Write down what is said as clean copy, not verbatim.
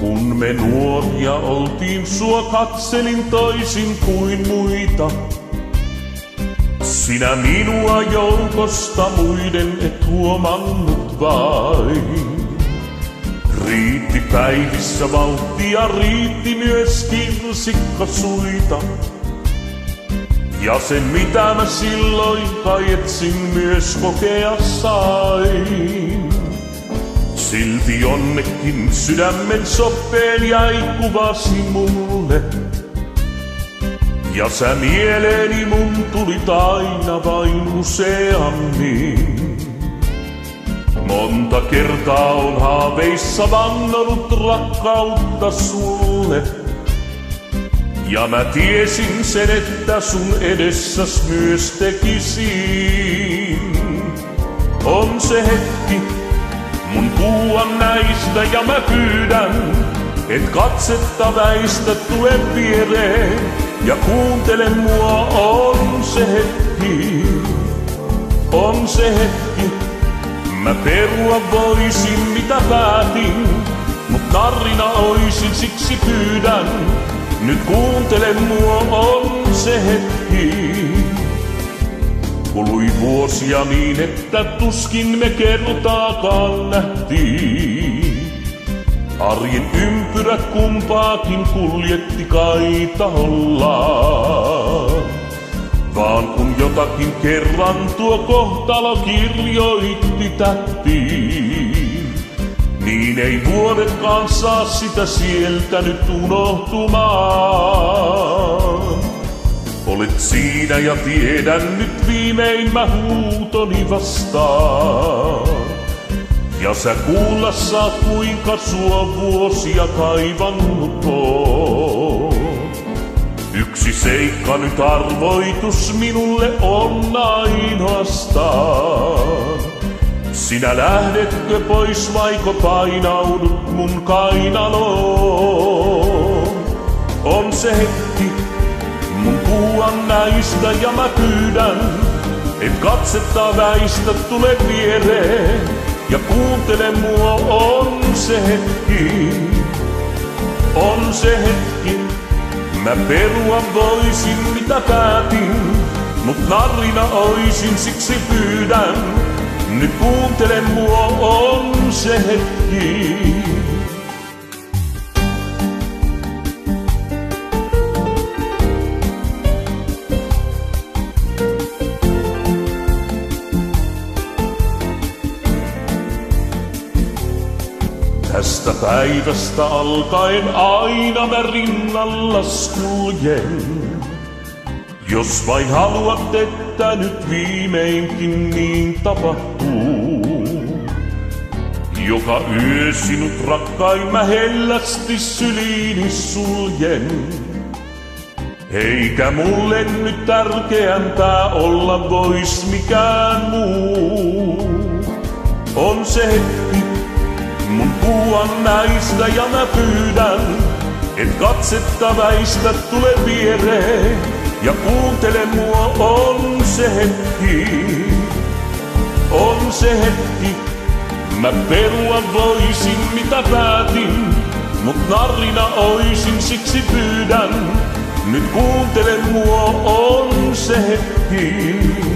Kun me nuoria oltiin, sua katselin toisin kuin muita. Sinä minua joukosta muiden et huomannut vain. Riitti päivissä vauhtia, riitti myös kirsikkasuita. Ja sen mitä mä silloin kai etsin myös kokea sain. Silti jonnekin sydämen soppeen jäi kuvasi mulle. Ja sä mieleeni mun tulit aina vain useammin. Monta kertaa on haaveissa vannonut rakkautta sulle. Ja mä tiesin sen, että sun edessäs myös tekisin. On se hetki mun puhua näistä ja mä pyydän, et katsetta väistä, tule viereen ja kuuntele mua. On se hetki, on se hetki. Mä perua voisin mitä päätin, mut narrina oisin, siksi pyydän. Nyt kuuntele mua, on se hetki. Kului vuosia niin, että tuskin me kertaakaan nähtiin. Arjen ympyrät kumpaakin kuljetti kai tahollaan. Vaan kun jotakin kerran tuo kohtalo kirjoitti tättiin, niin ei vuodetkaan saa sitä sieltä nyt unohtumaan. Olet siinä ja tiedän nyt viimein mä huutoni vastaan. Ja sä kuulla saat kuinka sua vuosia kaivannut oon. Yksi seikka nyt arvoitus minulle on ainoastaan. Sinä lähdetkö pois vaiko painaudut mun kainaloon? On se hetki mun puhua näistä ja mä pyydän, et katsetta väistä, tule viereen ja kuuntele mua. On se hetki, on se hetki. Mä perua voisin mitä päätin, mut narrina oisin, siksi pyydän. Nyt kuuntele mua, on se hetki. Tästä päivästä alkaen aina mä rinnallas kuljen. Jos vain haluat, että nyt viimeinkin niin tapahtuu. Joka yö sinut rakkain mä hellästi syliini suljen. Eikä mulle nyt tärkeämpää olla vois mikään muu. On se hetki mun puhua näistä ja mä pyydän, et katsetta väistä, tule viereen ja kuuntele mua. On se hetki, on se hetki. Mä perua voisin mitä päätin, mut narrina oisin, siksi pyydän. Nyt kuuntele mua, on se hetki.